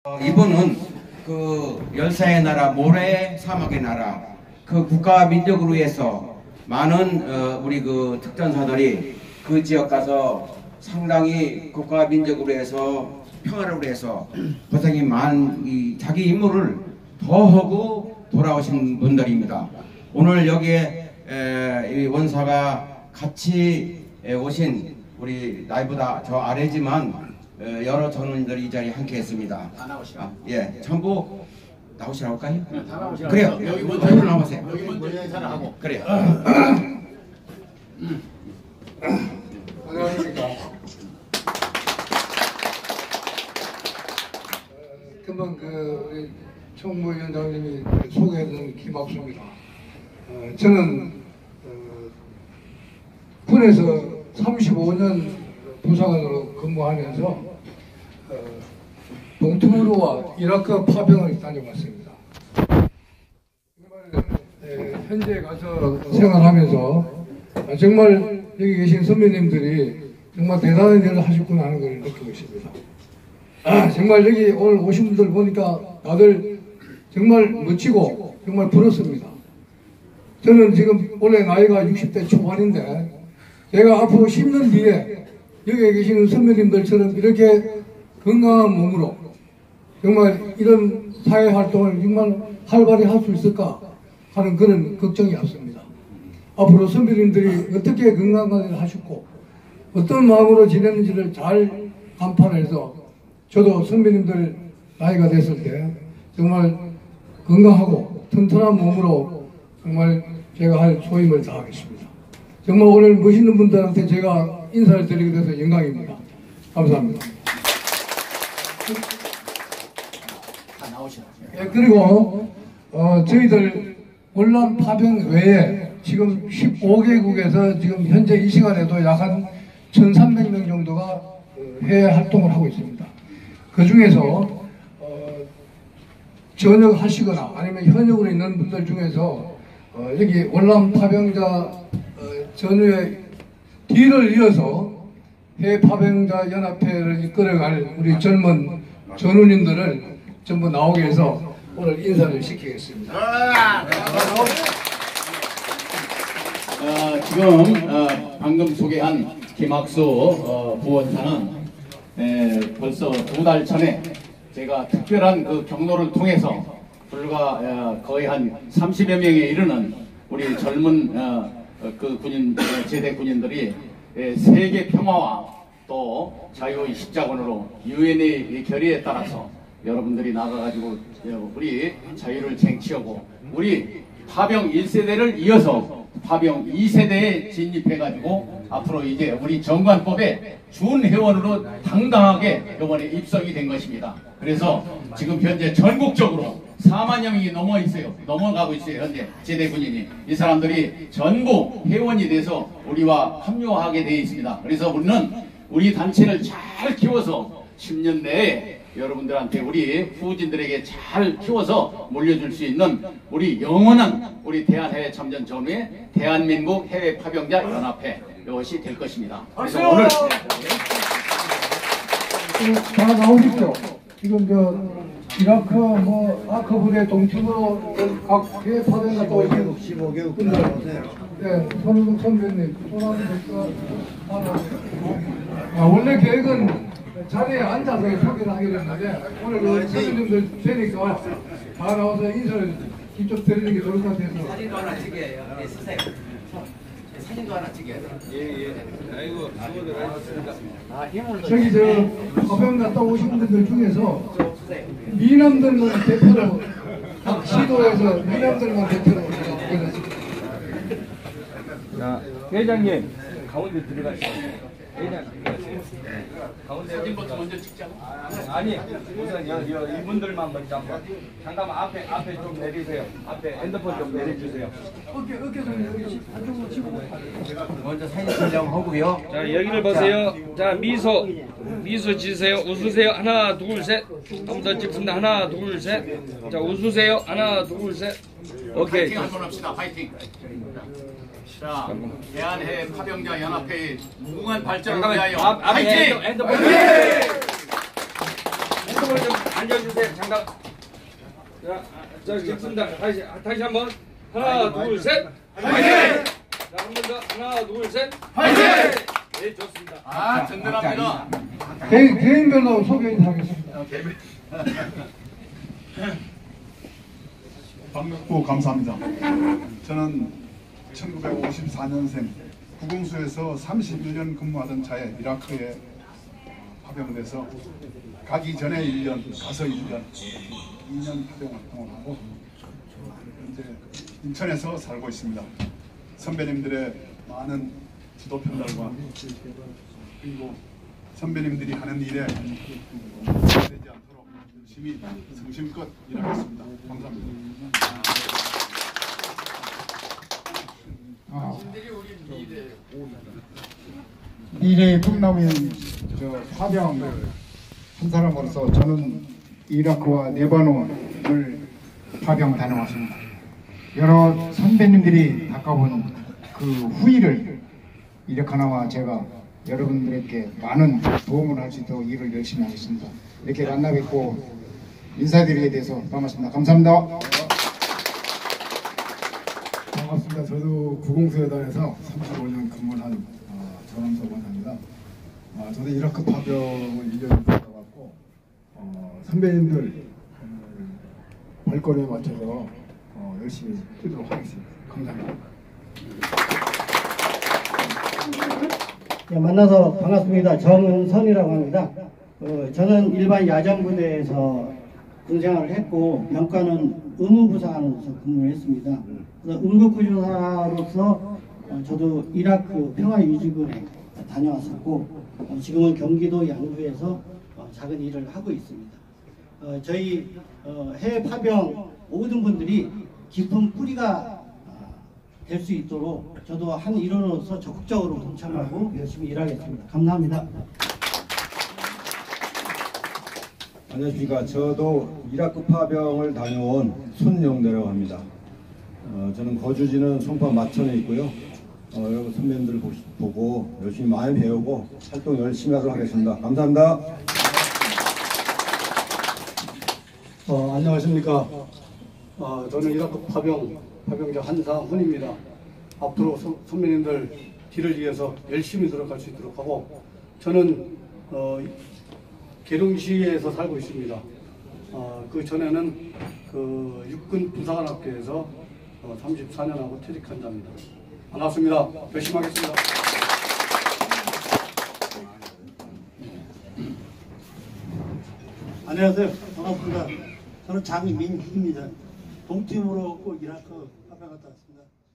이분은 그 열사의 나라 모래 사막의 나라 그 국가 민족을 위해서 많은 우리 그 특전사들이 그 지역 가서 상당히 국가 민족을 위해서 평화를 위해서 고생이 많은 자기 임무를 더하고 돌아오신 분들입니다. 오늘 여기에 이 원사가 같이 오신 우리 나이보다 저 아래지만 여러 전원들이 이 자리에 함께 했습니다. 다 나오시라. 예, 전부 나오시라고 할까요? 다 나오시라. 그래요. 여기 먼저 나오세요. 여기 먼저 인사를 하고. 그래요. 안녕하십니까. 금방 우리 총무위원장님이 소개해준 김학수입니다. 저는 군에서 35년 부사관으로 근무하면서 동투르와 이라크 파병을 다녀왔습니다. 현재 가서 생활하면서 정말 여기 계신 선배님들이 정말 대단한 일을 하셨구나 하는 걸 느끼고 있습니다. 정말 여기 오늘 오신 분들 보니까 다들 정말 멋지고 정말 부럽습니다. 저는 지금 올해 나이가 60대 초반인데 제가 앞으로 10년 뒤에 여기 계시는 선배님들처럼 이렇게 건강한 몸으로 정말 이런 사회활동을 정말 활발히 할 수 있을까 하는 그런 걱정이 앞섭니다. 앞으로 선배님들이 어떻게 건강관리를 하셨고 어떤 마음으로 지내는지를 잘 간파해서 저도 선배님들 나이가 됐을 때 정말 건강하고 튼튼한 몸으로 정말 제가 할 소임을 다하겠습니다. 정말 오늘 멋있는 분들한테 제가 인사를 드리게 돼서 영광입니다. 감사합니다. 다 나오시라. 예, 그리고 저희들 월남 파병 외에 지금 15개국에서 지금 현재 이 시간에도 약 한 1,300명 정도가 해외 활동을 하고 있습니다. 그 중에서 전역하시거나 아니면 현역으로 있는 분들 중에서 여기 월남 파병자 전후의 뒤를 이어서 해외 파병자 연합회를 이끌어갈 우리 젊은 전우님들을 전부 나오게 해서 오늘 인사를 시키겠습니다. 지금 방금 소개한 김학수 부원사는 벌써 2달 전에 제가 특별한 그 경로를 통해서 불과 거의 한 30여 명에 이르는 우리 젊은 그 군인 제대 군인들이 세계 평화와 또 자유의 십자군으로 유엔의 결의에 따라서 여러분들이 나가가지고 우리 자유를 쟁취하고 우리 파병 1세대를 이어서 파병 2세대에 진입해가지고 앞으로 이제 우리 정관법에 준회원으로 당당하게 이번에 입성이 된 것입니다. 그래서 지금 현재 전국적으로 4만여 명이 넘어가고 있어요. 현재 제대 군인이. 이 사람들이 전부 회원이 돼서 우리와 합류하게 되어 있습니다. 그래서 우리는 우리 단체를 잘 키워서 10년 내에 여러분들한테 우리 후진들에게 잘 키워서 물려줄 수 있는 우리 영원한 우리 대한해외 참전 전후의 대한민국 해외 파병자 연합회 이것이 될 것입니다. 그래서 오늘 다 나오십시오. 지금 이라크 아크 부대 동쪽으로 각 해외 파병자 또 오시고 15개국 나오세요. 네, 손흥민 선배님, 원래 계획은 자리에 앉아서 소개를 하기로 했는데 오늘 그 선생님들 되니까 다 나와서 인사를 직접 드리는 게 좋을 것 같아서. 사진도 하나 찍어요. 네, 쓰세요. 사진도 하나 찍어야 돼요. 예. 아이고, 수고들 하셨습니다. 저기 파병 갔다 오신 분들 중에서 미남들만 대표로 각 시도에서 미남들만 대표로 오셨습니다. 자, 회장님 가운데 들어가시죠. 회장 가운데 사진부터 먼저 찍자고. 아니 우선 이분들만 먼저 한번 잠깐만 앞에 좀 내리세요. 앞에 핸드폰 좀 내려주세요. 먼저 사진 촬영하고요. 자 여기를 보세요. 자 미소 지으세요. 웃으세요. 하나 둘 셋. 한번 더 찍습니다. 하나 둘 셋. 자 웃으세요. 하나 둘 셋. 오케이. 파이팅 한번 합시다. 파이팅. 자, 대한해외 파병자 연합회의 무궁한 발전을 위하여 앞에 파이팅! 핸드폰. 한꺼번에 좀 앉아주세요. 잠깐. 자, 찍습니다. 다시 한번. 하나, 둘, 셋. 화이팅! 자, 한 번 더. 하나, 둘, 셋. 화이팅! 네, 좋습니다. 아, 든든합니다. 개인별로 소개하겠습니다. 반갑고 감사합니다. 저는 1954년생 구공수에서 31년 근무하던 차에 이라크에 파병돼서 가기 전에 1년, 가서 1년, 2년 파병 활동을 하고 현재 인천에서 살고 있습니다. 선배님들의 많은 지도 편달과 그리고 선배님들이 하는 일에 되지 않도록 열심히 성심껏 일하겠습니다. 감사합니다. 미래의 꿈나무인 파병 한 사람으로서 저는 이라크와 레바논을 파병 다녀왔습니다. 여러 선배님들이 닦아본 그 후일을 이렇게 하나와 제가 여러분들에게 많은 도움을 할 수 있도록 일을 열심히 하겠습니다. 이렇게 만나 뵙고 인사드리게 돼서 반갑습니다. 감사합니다. 반갑습니다. 저도 구공수여단에서 35년 근무를 한 전함서 관사입니다. 저도 이라크 파병을 1년 갔다 왔고 선배님들 발걸음에 맞춰서 열심히 뛰도록 하겠습니다. 감사합니다. 네, 만나서 반갑습니다. 정은선이라고 합니다. 저는 일반 야전부대에서 군생활을 했고 병과는 의무부사관으로서 근무를 했습니다. 그래서 응급구조사로서 저도 이라크 평화유지군에 다녀왔었고 지금은 경기도 양구에서 작은 일을 하고 있습니다. 저희 해외 파병 모든 분들이 깊은 뿌리가 될 수 있도록 저도 한 일원으로서 적극적으로 동참하고 열심히 일하겠습니다. 감사합니다. 안녕하십니까. 저도 이라크 파병을 다녀온 손영대라고 합니다. 저는 거주지는 송파 마천에 있고요. 여러분 선배님들 보고 열심히 많이 배우고 활동 열심히 하도록 하겠습니다. 감사합니다. 안녕하십니까. 저는 이라크 파병자 한상훈입니다. 앞으로 선배님들 뒤를 이어서 열심히 노력할 수 있도록 하고 저는 계룡시에서 살고 있습니다. 그 전에는 그 육군 부사관학교에서 34년하고 퇴직한 자입니다. 반갑습니다. 열심히 하겠습니다. 안녕하세요. 반갑습니다. 저는 장민희입니다. 동팀으로 꼭 이라크 파병 갔다 왔습니다.